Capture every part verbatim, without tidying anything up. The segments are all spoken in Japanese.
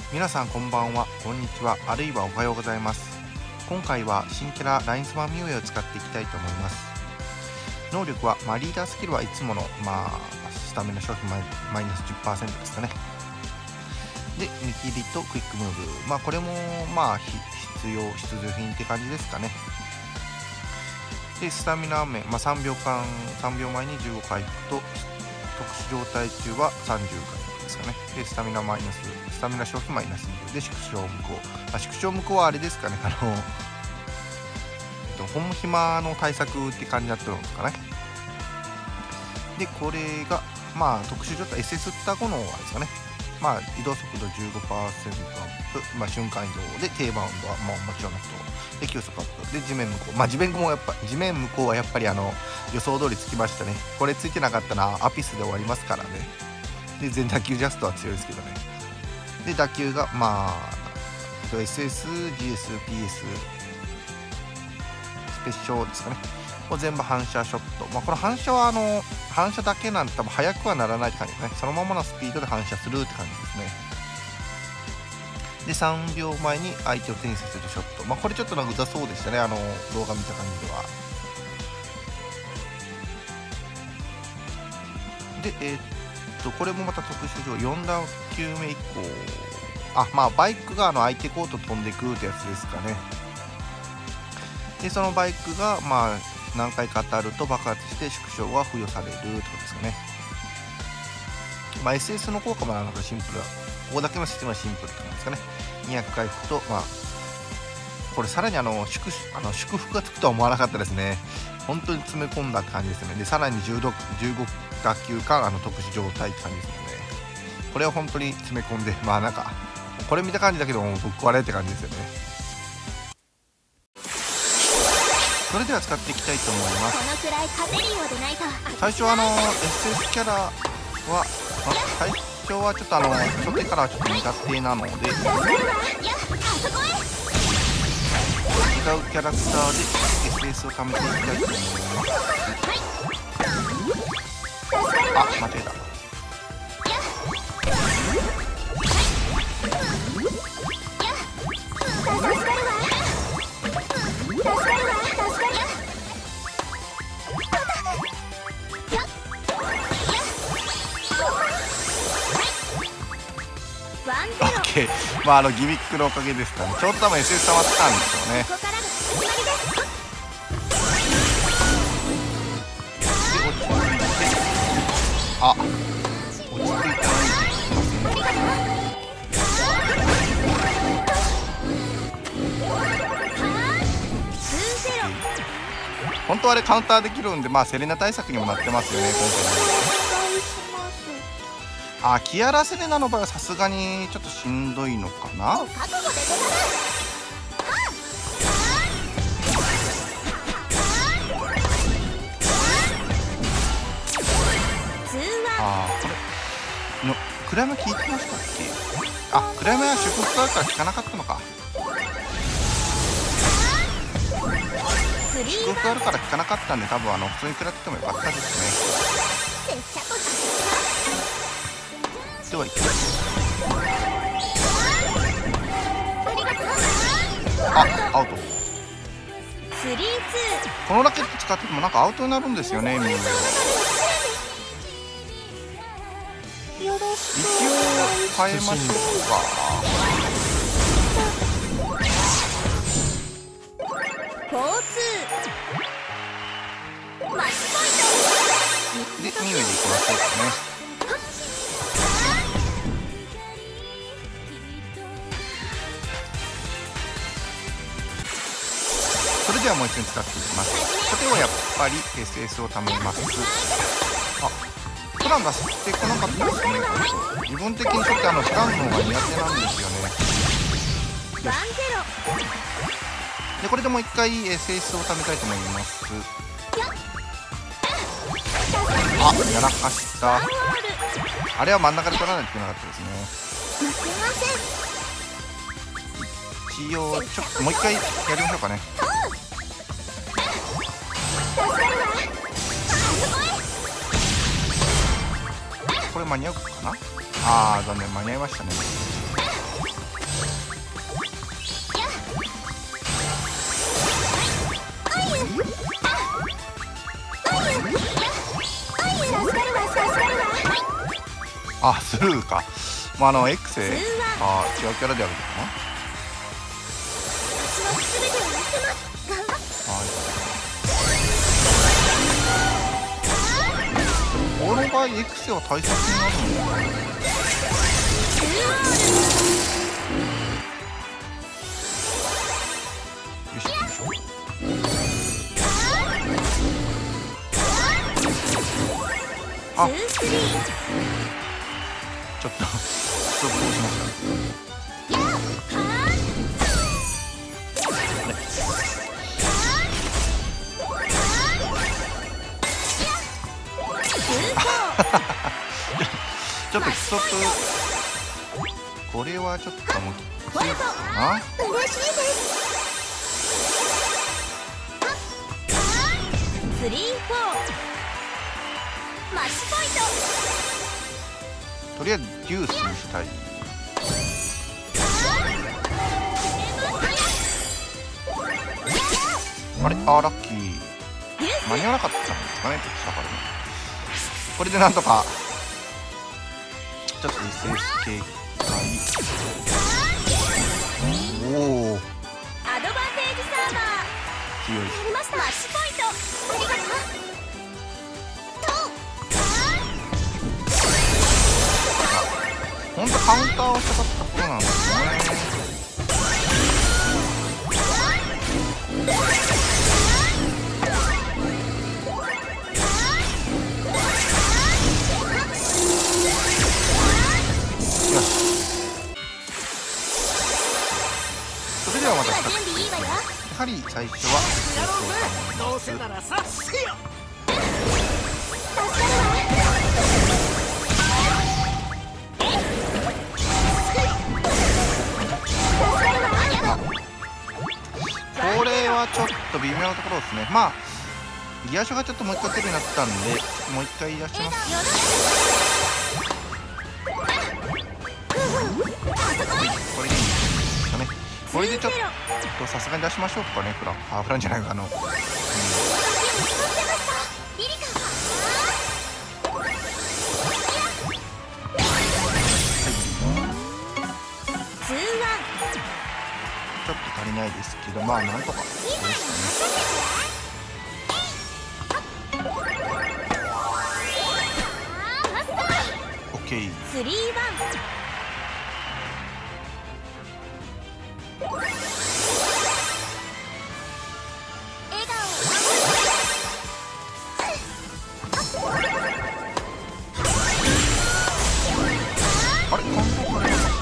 皆さんこんばんは、こんにちは、あるいはおはようございます。今回は新キャララインズマンミュウエを使っていきたいと思います。能力は、まあ、リーダースキルはいつもの、まあ、スタミナ消費マイマイナス じゅっパーセント ですかね。で、見切りとクイックムーブ、まあこれもまあ必要必需品って感じですかね。で、スタミナ面、まあ、さんびょうかんさんびょうまえにじゅうご回復と特殊状態中はさんじゅう回復ですかね。で、スタミナマイナススタミナ消費マイナスにじゅうで縮小無効、まあ、縮小無効はあれですかね、あの、えっと、ホームヒマの対策って感じになってるんですかね。で、これがまあ特殊状態 エスエス 打った後のあれですかね。まあ移動速度 じゅうごパーセント アップ、まあ、瞬間移動で低バウンドはもうもちろんのことで急速アップで地面無効、まあ地面もやっぱ地面無効はやっぱりあの予想通りつきましたね。これついてなかったらアピスで終わりますからね。で全打球ジャストは強いですけどね。で打球がまあ エスエス、ジーエス、ピーエス、スペシャルですかね。これ全部反射ショット、まあ、この反射はあの反射だけなんで多分速くはならないって感じですね。そのままのスピードで反射するって感じですね。でさんびょうまえに相手を手にさせるショット、まあ、これちょっとなんかうざそうでしたね、あの動画見た感じでは。でえー、っとこれもまた特殊上よん段級目以降、あまあバイクがあの相手コート飛んでくるってやつですかね。でそのバイクがまあ何回か当たると爆発して縮小が付与されるってことですかね。まあ エスエス の効果もなんかシンプルだ。ここだけのシステムはシンプルって感じですかね。にひゃく回復と、まあこれさらにあの 祝, あの祝福がつくとは思わなかったですね。本当に詰め込んだって感じですね。でさらにじゅうご打球間あの特殊状態って感じですので、これは本当に詰め込んで、まあなんかこれ見た感じだけどもぶっ壊れって感じですよね。それでは使っていきたいと思います。最初はあの エスエス キャラは最初はちょっとあの初手からはちょっと苦手なので違うキャラクターで エスエス を貯めていきたいと思います。あ、間違えた。オッケー、まああのギミックのおかげですかね。ちょうど多分 エスエス 溜まってたんでしょうね。で落ち着いて、あ、落ち着いてない本当はあれカウンターできるんで、まあセレナ対策にもなってますよね、今回も。あ、キアラセレナの場合はさすがにちょっとしんどいのかな。あー、これの暗闇聞いてましたっけ。あ、暗闇は祝福があるから聞かなかったのか。祝福があるから聞かなかったんで、多分あの普通に食らっててもよかったですね。ではいきます。あ、アウト。このラケット使っててもなんかアウトになるんですよね、ミュウエは。一応変えましょうか。で、ミュウエでいきましょうかね。それではもう一度使っていきます。初手はやっぱり エスエス を貯めます。あ、プラン出してこなかったですね。自分的にちょっとあのプランの方が苦手なんですよね。よし。でこれでもう一回 エスエス を貯めたいと思います。あ、やらかした。あれは真ん中で取らないといけなかったですね。一応ちょっともう一回やりましょうかね。これ間に合うかな。あー残念、間に合いましたね。 あ、スルーか。まあ、あの X であ違うキャラでやるのかな。この場合 X は対策になるのかな。よし、行きましょう。あ、ちょっとストップをしました。ちょっとストップ、これはちょっともうきついかな。 スリー、フォーマッチポイント。 とりあえずデュースにしたい。あれ、あーラッキー。間に合わなかったんですかね、ちょっと下からね。これでなんとかちょっと エスエス 系がいい。おお、 アドバンテージサーバー強い。 やりました。マッチポイント。ありがとう。 ほんとカウンターをしたかったところなんですね。よし、それではまた準備いいわよ。 やはり最初はどうせならさせよ。 これはちょっと微妙なところですね。まあギア書がちょっともう一回出るようになったんで、もう一回出します。これでいいですかね。これでちょっとさすがに出しましょうかね。フラン、あ、フランじゃないか、あの、うん、ちょっと足りないですけど、まあなんとかどうですかね。オッケー。 スリーワン。笑顔をあれ、感動されなかった。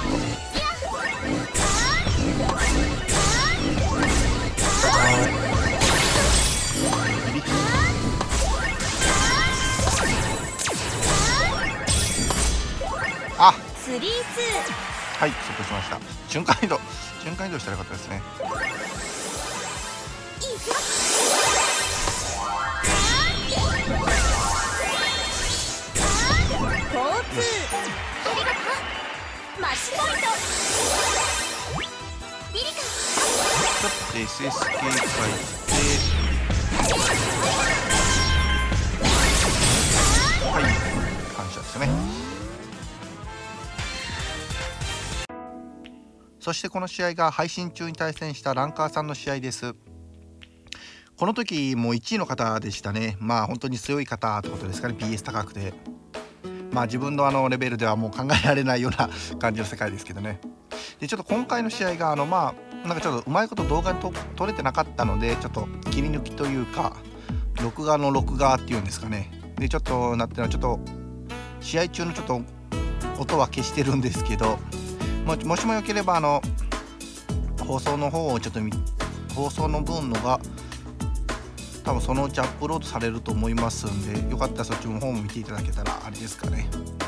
あ、 スリーツー。 はい、そこしました。瞬間移動、瞬間移動したらよかったですね。 フォーツー。ありがとう。マッチポイント。リリカ。 ちょっと エスエス 系返してはい、感謝ですね。そしてこの試合が配信中に対戦したランカーさんの試合です。この時もういちいの方でしたね。まあ本当に強い方ってことですかね。 ピーエス 高くて、まあ自分のあのレベルではもう考えられないような感じの世界ですけどね。でちょっと今回の試合があのまあなんかちょっとうまいこと動画にと撮れてなかったので、ちょっと切り抜きというか録画の録画っていうんですかね。でちょっとなってるのはちょっと試合中のちょっと音は消してるんですけど、も, もしもよければあの放送の方をちょっと放送の分のが多分そのうちアップロードされると思いますんで、よかったらそっちの方も見ていただけたらあれですかね。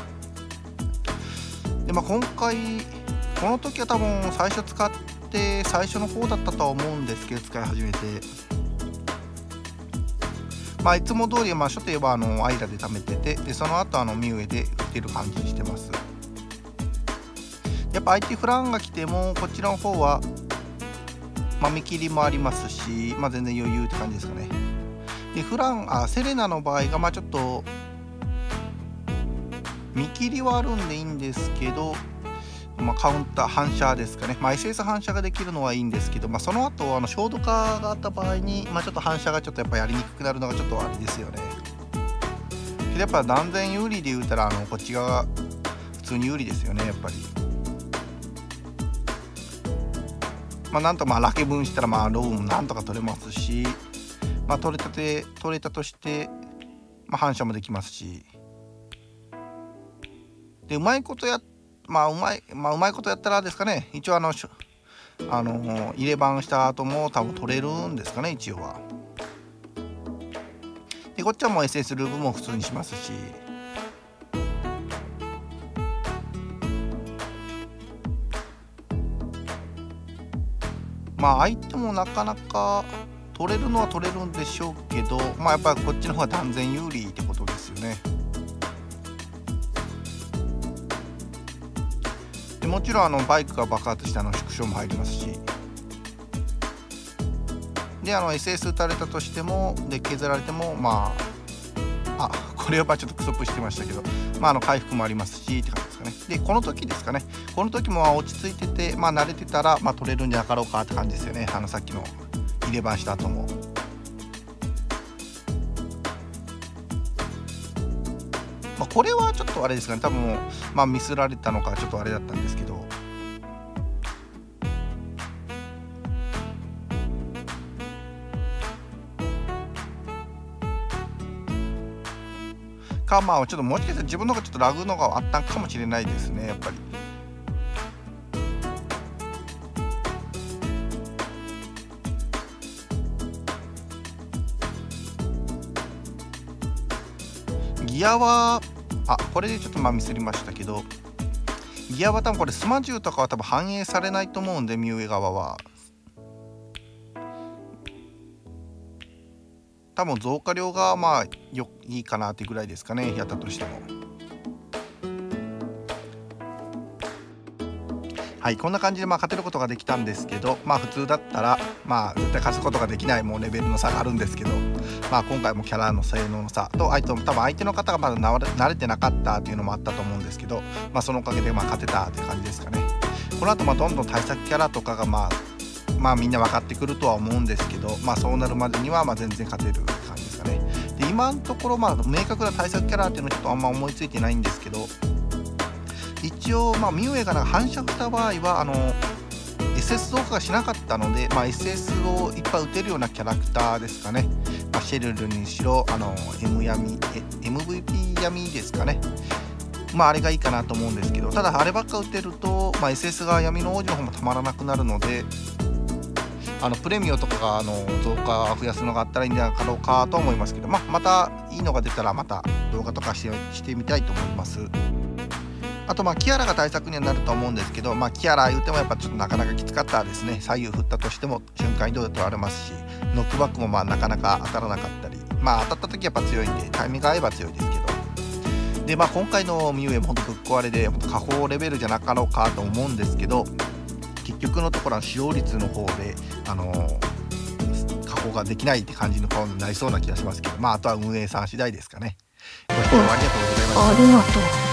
でまあ今回この時は多分最初使って最初の方だったとは思うんですけど、使い始めてまあいつも通りまあ初手はあのアイラで貯めてて、でその後あのミュウエで打てる感じにしてます。やっぱ相手フランが来てもこちらの方はまあ、見切りもありますし、まあ、全然余裕って感じですかね。でフランあセレナの場合がまあちょっと見切りはあるんでいいんですけど、まあ、カウンター反射ですかね、まあ、エスエス 反射ができるのはいいんですけど、まあ、その後あのショート化があった場合に、まあ、ちょっと反射がちょっとやっぱやりにくくなるのがちょっとあれですよね。けどやっぱ断然有利で言うたらあのこっち側普通に有利ですよねやっぱり。まあなんとまあラケ分したらまあローもなんとか取れますし、まあ取れたて取れたとして、まあ、反射もできますし、でうまいことやまあうまいまあうまいことやったらですかね、一応あのあの入れ番した後も多分取れるんですかね一応は。でこっちはもう エスエス ループも普通にしますし。まあ相手もなかなか取れるのは取れるんでしょうけど、まあやっぱりこっちの方が断然有利ってことですよね。でもちろんあのバイクが爆発したの縮小も入りますし、であの エスエス 打たれたとしてもで削られてもまああこれやっぱちょっとクソップしてましたけど、まああの回復もありますしって感じですかね。でこの時ですかね、この時も落ち着いてて、まあ慣れてたらまあ取れるんじゃなかろうかって感じですよね。あのさっきの入れ番した後も。まあこれはちょっとあれですかね、多分まあミスられたのかちょっとあれだったんですけど。かまあちょっともしかしたら自分の方がちょっとラグのがあったんかもしれないですねやっぱり。ギアはあこれでちょっとまあミスりましたけど、ギアは多分これスマジューとかは多分反映されないと思うんで、ミュウエ側は多分増加量がまあよいいかなってぐらいですかね、やったとしても。はい、こんな感じでまあ勝てることができたんですけど、まあ普通だったらまあ絶対勝つことができないもうレベルの差があるんですけど、まあ今回もキャラの性能の差と相手も多分相手の方がまだ慣れてなかったっていうのもあったと思うんですけど、まあそのおかげでまあ勝てたって感じですかね。この後まあどんどん対策キャラとかがまあまあみんな分かってくるとは思うんですけど、まあそうなるまでにはまあ全然勝てる感じですかね。で今のところまあ明確な対策キャラっていうのはちょっとあんま思いついてないんですけど、一応まあミュウエがなんか反射した場合はあの エスエス 増加がしなかったので、まあ、エスエス をいっぱい打てるようなキャラクターですかね。まあ、シェルルにしろあの M 闇 エムブイピー 闇ですかね。まああれがいいかなと思うんですけど、ただあればっか打てると、まあ、エスエス が闇の王子の方もたまらなくなるので、あのプレミオとかがあの増加増やすのがあったらいいんじゃないかろうかと思いますけど、まあ、またいいのが出たらまた動画とかしてしてみたいと思います。あとまあキアラが対策にはなると思うんですけど、まあ、キアラ言うてもやっぱちょっとなかなかきつかったですね。左右振ったとしても瞬間移動で取られますし、ノックバックもまあなかなか当たらなかったり、まあ当たった時やっぱ強いんでタイミング合えば強いですけど、でまあ今回のミュウエもほんとぶっ壊れでほんと下方レベルじゃなかろうかと思うんですけど、結局のところは使用率の方であのー、下方ができないって感じの顔になりそうな気がしますけど、まああとは運営さん次第ですかね。ご視聴ありがとうございました。 ありがとう。